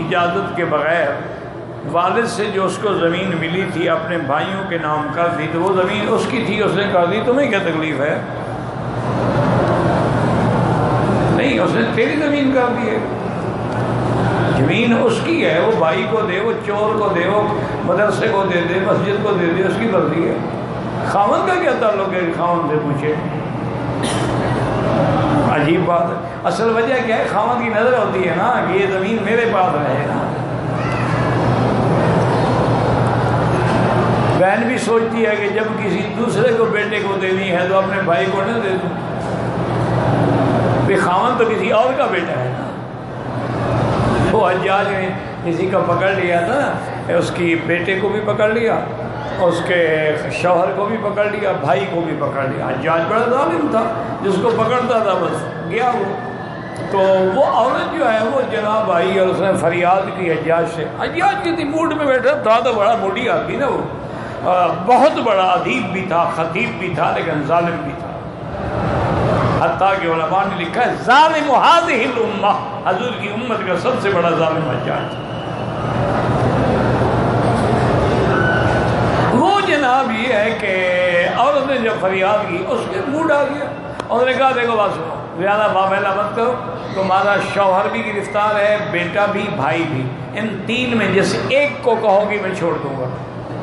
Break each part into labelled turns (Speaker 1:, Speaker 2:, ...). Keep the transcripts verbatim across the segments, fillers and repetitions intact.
Speaker 1: اجازت کے بغیر والد سے جو اس کو زمین ملی تھی اپنے بھائیوں کے نام کر دی، تو وہ زمین اس کی تھی، اس نے کہا دی تمہیں کیا تکلیف ہے؟ نہیں، اس نے تیری زمین کر دی ہے، زمین اس کی ہے، وہ بھائی کو دے، وہ چور کو دے، وہ مدرسے کو دے دے، مسجد کو دے دے، اس کی مرضی ہے۔ خاوند کا کیا تعلق ہے؟ خاوند سے پوچھے، عجیب بات ہے۔ اصل وجہ کیا ہے؟ خاوند کی نظر ہوتی ہے نا کہ یہ زمین میرے پاس رہے نا۔ بہن بھی سوچتی ہے کہ جب کسی دوسرے کو بیٹے کو دینی ہے تو اپنے بھائی کو نہ دے دوں، کہ خاوند تو کسی اور کا بیٹا ہے نا۔ وہ حجاج نے کسی کا پکڑ لیا تھا، اس کی بیٹے کو بھی پکڑ لیا، اس کے شوہر کو بھی پکڑ لیا، بھائی کو بھی پکڑ لیا۔ حجاج بڑا ظالم تھا، جس کو پکڑتا تھا بس گیا وہ۔ تو وہ عورت جو ہے وہ جناب آئی اور اس نے فریاد کی حجاج سے۔ حجاج کسی موڈ میں بیٹھا تھا، تو بڑا موڈی آدمی نا وہ، بہت بڑا ادیب بھی تھا، خطیب بھی تھا، لیکن ظالم بھی تھا۔ حتیٰ کہ علماء نے لکھا ہے ظالم هذه الامہ، حضور کی امت کا سب سے بڑا ظالم حجاج تھا۔ وہ جناب یہ ہے کہ عورت نے جب فریاد کی اس کے موڈ آ گیا، اور نے کہا دیکھو بات سنو، زیادہ بابیلا مت کرو، تمہارا شوہر بھی گرفتار ہے، بیٹا بھی، بھائی بھی، ان تین میں جیسے ایک کو کہو گی میں چھوڑ دوں گا۔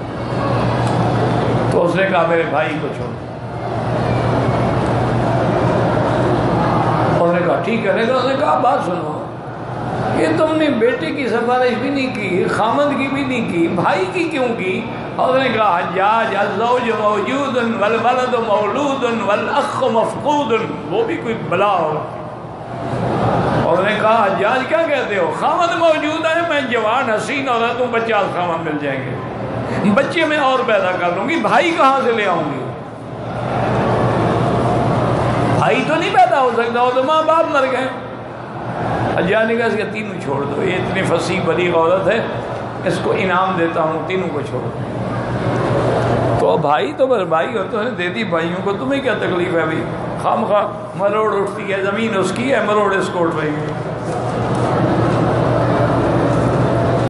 Speaker 1: تو اس نے کہا میرے بھائی کو چھوڑ۔ اس نے کہا ٹھیک ہے، لیکن اس نے کہا بات سنو، یہ تم نے بیٹے کی سفارش بھی نہیں کی، خامد کی بھی نہیں کی، بھائی کی کیوں کی؟ اور نے کہا حجاج الزوج موجود والولد مولود والاخ مفقود، وہ بھی کوئی بلا ہو۔ اور نے کہا حجاج کیا کہتے ہو؟ خامد موجود ہے، میں جوان حسین عورت ہوں، پچاس خامد مل جائیں گے، بچے میں اور پیدا کر لوں گی، بھائی کہاں سے لے آؤں گی؟ بھائی تو نہیں پیدا ہو سکتا، وہ تو ماں باپ مر گئے۔ حجاج نے کہا اس کے تینوں چھوڑ دو، یہ اتنی فصیح بلیغ عورت ہے، اس کو انعام دیتا ہوں، تینوں کو چھوڑ دو۔ تو بھائی تو بس بھائی ہوتے ہیں، دے دی بھائیوں کو، تمہیں کیا تکلیف ہے بھائی؟ خام خواہ مروڑ اٹھتی ہے، زمین اس کی ہے، مروڑ اس کو اٹھ رہی ہے۔